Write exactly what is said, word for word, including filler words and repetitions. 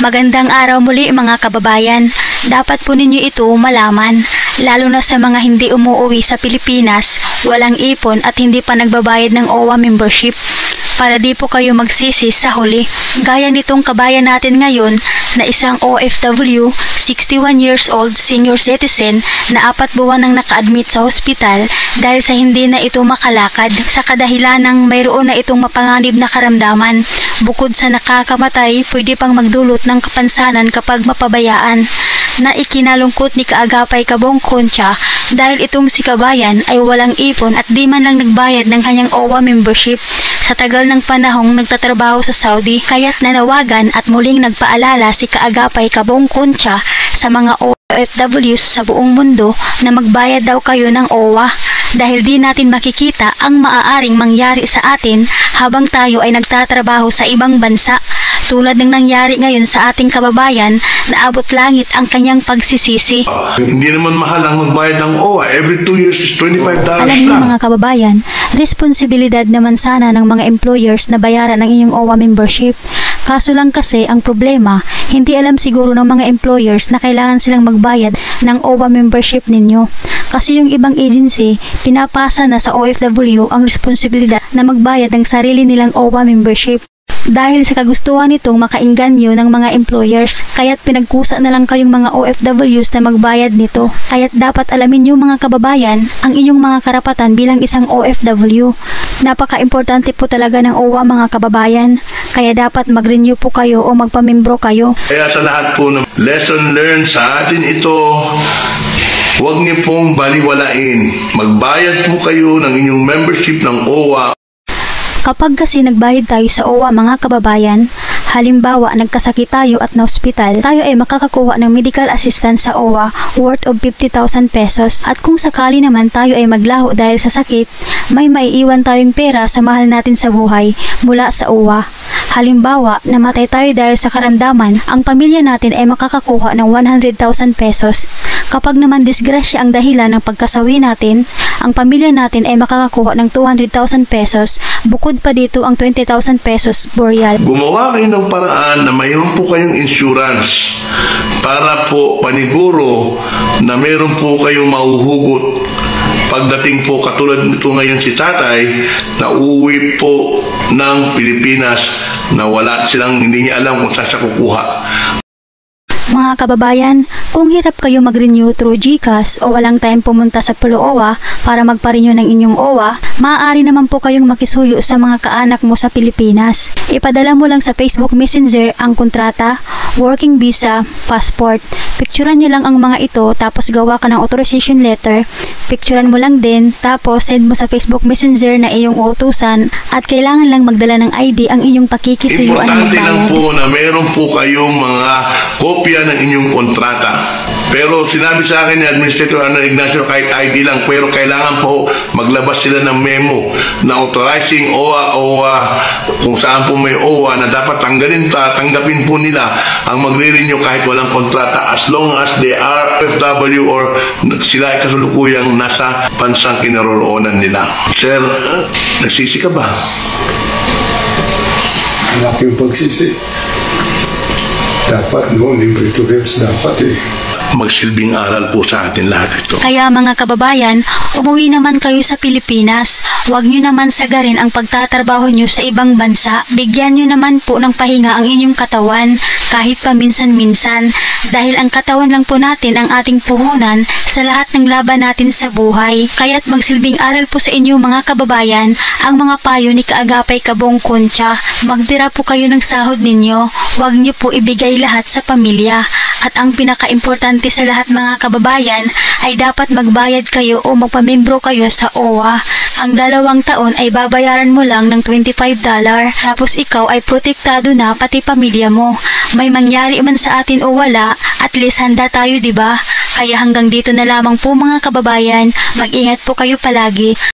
Magandang araw muli mga kababayan. Dapat po ninyo ito malaman, lalo na sa mga hindi umuuwi sa Pilipinas, walang ipon at hindi pa nagbabayad ng O W A membership, para di po kayo magsisi sa huli. Gaya nitong kabayan natin ngayon na isang O F W, sixty-one years old senior citizen na apat buwan nang naka-admit sa hospital dahil sa hindi na ito makalakad sa kadahilan ng mayroon na itong mapanganib na karamdaman. Bukod sa nakakamatay, pwede pang magdulot ng kapansanan kapag mapabayaan. Na ikinalungkot ni Kaagapay Kabong Concha dahil itong si kabayan ay walang ipon at di man lang nagbayad ng kanyang O W A membership sa tagal ng panahong nagtatrabaho sa Saudi. Kaya't nanawagan at muling nagpaalala si Kaagapay Kabong Concha sa mga O F Ws sa buong mundo na magbayad daw kayo ng O W A dahil di natin makikita ang maaaring mangyari sa atin habang tayo ay nagtatrabaho sa ibang bansa. Tulad ng nangyari ngayon sa ating kababayan na abot langit ang kanyang pagsisisi. Uh, hindi naman mahal ang magbayad ng O W A. Every two years is twenty-five dollars Alam niyo mga kababayan, responsibilidad naman sana ng mga employers na bayaran ang inyong O W A membership. Kaso lang kasi ang problema, hindi alam siguro ng mga employers na kailangan silang magbayad ng O W A membership ninyo. Kasi yung ibang agency, pinapasa na sa O F W ang responsibilidad na magbayad ng sarili nilang O W A membership. Dahil sa kagustuhan nitong makainganyo ng mga employers, kaya't pinagkusa na lang kayong mga O F Ws na magbayad nito. Kaya't dapat alamin nyo mga kababayan ang inyong mga karapatan bilang isang O F W. Napaka-importante po talaga ng O W A mga kababayan. Kaya dapat mag-renew po kayo o magpamembro kayo. Kaya sa lahat po ng lesson learned sa atin ito, huwag niyo pong baliwalain. Magbayad po kayo ng inyong membership ng O W A. Kapag kasi nagbayad tayo sa O W A mga kababayan, halimbawa nagkasakit tayo at na-hospital, tayo ay makakakuha ng medical assistance sa O W A worth of fifty thousand pesos. At kung sakali naman tayo ay maglaho dahil sa sakit, may maiiwan tayong pera sa mahal natin sa buhay mula sa O W A. Halimbawa, namatay tayo dahil sa karamdaman, ang pamilya natin ay makakakuha ng one hundred thousand pesos. Kapag naman disgrasya ang dahilan ng pagkasawi natin, ang pamilya natin ay makakakuha ng two hundred thousand pesos. Bukod pa dito ang twenty thousand pesos burial. Gumawa kayo ng paraan na mayroon po kayong insurance para po paniguro na mayroon po kayong mahuhugot. Pagdating po katulad nito ngayon si tatay na uuwi po ng Pilipinas na wala silang, hindi niya alam kung saan siya kukuha. Mga kababayan, kung hirap kayo mag-renew through GCash o walang time pumunta sa Pulo O W A para magpa-renew ng inyong O W A, maaari naman po kayong makisuyo sa mga kaanak mo sa Pilipinas. Ipadala mo lang sa Facebook Messenger ang kontrata, working visa, passport. Picturean nyo lang ang mga ito tapos gawa ka ng authorization letter. Picturean mo lang din tapos send mo sa Facebook Messenger na iyong utusan at kailangan lang magdala ng I D ang inyong pakikisuyuan ng Importante bayan. lang po na meron po kayong mga kopya ng inyong kontrata. Pero sinabi sa akin ni Administrator Arnold Ignacio kahit I D lang, pero kailangan po maglabas sila ng memo na authorizing O W A o uh, kung saan po may O W A na dapat tanggalin ta, tanggapin po nila ang magre-renew kahit walang kontrata as long as they are O F W or sila ay kasulukuyang nasa bansang kinaroroonan nila. Sir, uh, nagsisi ka ba? Malaking pagsisi. Dapat noon, libre to girls dapat eh. Magsilbing aral po sa atin lahat ito. Kaya mga kababayan, umuwi naman kayo sa Pilipinas. Huwag nyo naman sagarin ang pagtatrabaho nyo sa ibang bansa. Bigyan nyo naman po ng pahinga ang inyong katawan kahit paminsan-minsan. Dahil ang katawan lang po natin ang ating puhunan sa lahat ng laban natin sa buhay. Kaya't magsilbing aral po sa inyo mga kababayan ang mga payo ni Kaagapay Kabong Concha. Magtira po kayo ng sahod ninyo. Huwag nyo po ibigay lahat sa pamilya. At ang pinaka-importante sa lahat mga kababayan ay dapat magbayad kayo o magpamembro kayo sa O W A. Ang dalawang taon ay babayaran mo lang ng twenty-five dollars tapos ikaw ay protektado na pati pamilya mo. May mangyari man sa atin o wala, at least handa tayo, 'di ba? Kaya hanggang dito na lamang po mga kababayan, mag-ingat po kayo palagi